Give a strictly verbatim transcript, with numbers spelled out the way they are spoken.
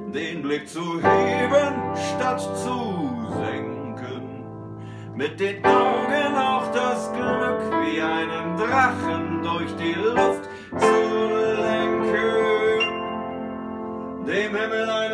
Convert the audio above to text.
den Blick zu heben, statt zu senken, mit den Augen auch das Glück wie einen Drachen durch die Luft zu lenken, dem Himmel ein